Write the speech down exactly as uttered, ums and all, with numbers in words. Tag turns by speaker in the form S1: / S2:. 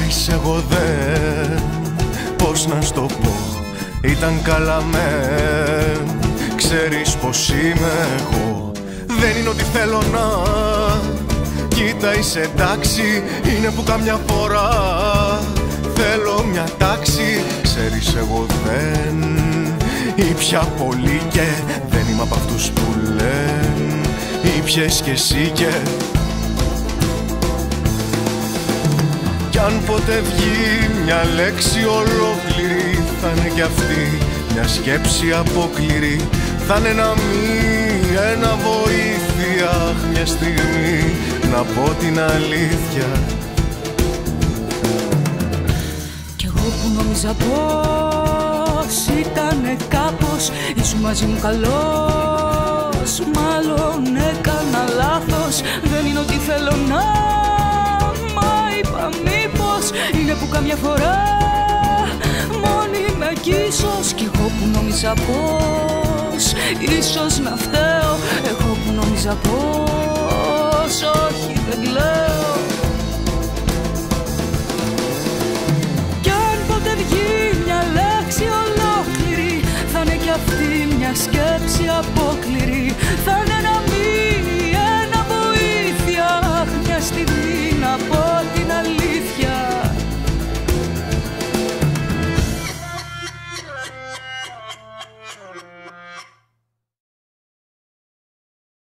S1: Ξέρεις εγώ δεν, πώς να στο πω, ήταν καλά μεν. Ξέρεις πως είμαι εγώ, δεν είναι ότι θέλω να. Κοίτα είσαι εντάξει, είναι που καμιά φορά θέλω μια τάξη. Ξέρεις εγώ δεν, ήπια πολύ και δεν είμαι απ' αυτούς που λένε ήπιες κι εσύ και. Κι αν ποτέ βγει μια λέξη ολόκληρη, θα είναι κι αυτή μια σκέψη αποκληρή. Θα είναι ένα μη, ένα βοήθεια, μια στιγμή να πω την αλήθεια.
S2: Κι εγώ που νόμιζα πως ήτανε κάπως, ήσουν μαζί μου καλός, μάλλον έκανα λάθος. Δεν είναι ότι θέλω να, μα είπα μήπως είναι που καμιά φορά μόνη με κι ίσως. Κι εγώ που νόμιζα πως ίσως να φταίω, εγώ που νόμιζα πως όχι δεν κλαίω.